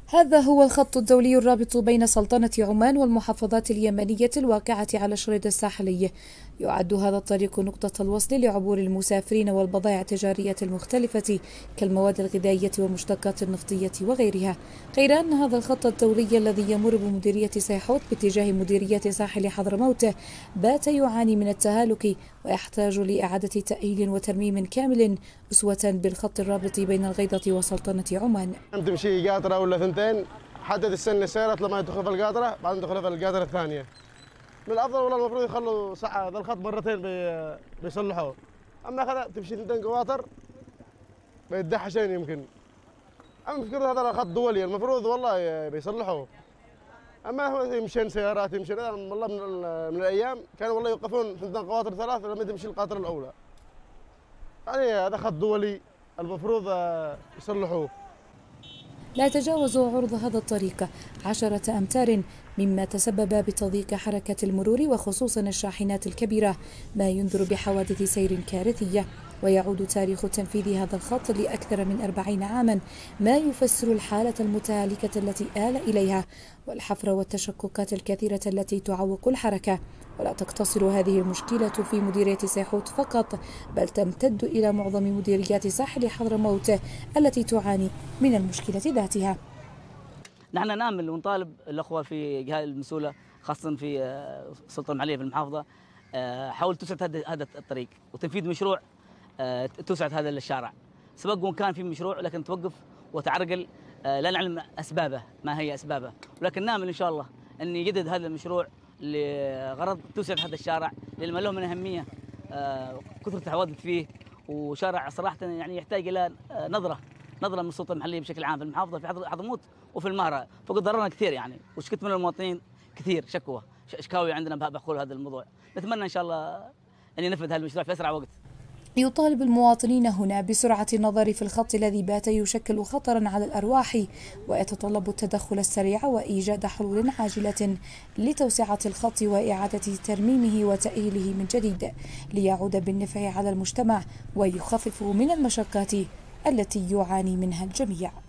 هذا هو الخط الدولي الرابط بين سلطنة عمان والمحافظات اليمنية الواقعة على الشريط الساحلي. يعد هذا الطريق نقطة الوصل لعبور المسافرين والبضائع التجارية المختلفة كالمواد الغذائية والمشتقات النفطية وغيرها، غير أن هذا الخط الدولي الذي يمر بمديرية سيحوت باتجاه مديرية ساحل حضرموت بات يعاني من التهالك ويحتاج لإعادة تأهيل وترميم كامل أسوة بالخط الرابط بين الغيضة وسلطنة عمان. تمشي قاطرة ولا ثنتين حدد السن سيرت لما يدخل في القاطرة، بعدين يدخل في القاطرة الثانية. من الافضل والله المفروض يخلوا ساعه هذا الخط مرتين بيصلحوه، اما كذا تمشي ثنتين قواطر بيتدحشين يمكن. اما فكرة هذا الخط دولي المفروض والله بيصلحوه، اما هو يمشين سيارات يمشين والله من الايام كانوا والله يوقفون ثنتين قواطر ثلاث لما تمشي القاطره الاولى. يعني هذا خط دولي المفروض يصلحوه. لا يتجاوز عرض هذا الطريق 10 أمتار، مما تسبب بتضييق حركة المرور وخصوصا الشاحنات الكبيرة، ما ينذر بحوادث سير كارثية. ويعود تاريخ تنفيذ هذا الخط لأكثر من 40 عاما، ما يفسر الحالة المتهالكة التي آل إليها والحفر والتشققات الكثيرة التي تعوق الحركة. ولا تقتصر هذه المشكلة في مديرية سيحوت فقط، بل تمتد إلى معظم مديريات ساحل حضرموت التي تعاني من المشكلة ذاتها. نحن نامل ونطالب الأخوة في جهات المسؤولة خاصة في السلطة المحلية في المحافظة حاول توسعة هذا الطريق وتنفيذ مشروع توسعة هذا الشارع. سبق كان في مشروع لكن توقف وتعرقل، لا نعلم أسبابه ما هي أسبابه، ولكن نامل إن شاء الله أن يجدد هذا المشروع لغرض توسعة هذا الشارع لما له من أهمية كثرة الحوادث فيه، وشارع صراحة يعني يحتاج إلى نظرة من السلطة المحلية بشكل عام في المحافظة في حضرموت وفي المهرة. فقد ضررنا كثير يعني، وشكت من المواطنين كثير شكاوي عندنا بحول هذا الموضوع. نتمنى إن شاء الله أن ينفذ هذا المشروع في أسرع وقت. يطالب المواطنين هنا بسرعة النظر في الخط الذي بات يشكل خطرا على الأرواح، ويتطلب التدخل السريع وإيجاد حلول عاجلة لتوسعة الخط وإعادة ترميمه وتأهيله من جديد ليعود بالنفع على المجتمع ويخفف من المشقات التي يعاني منها الجميع.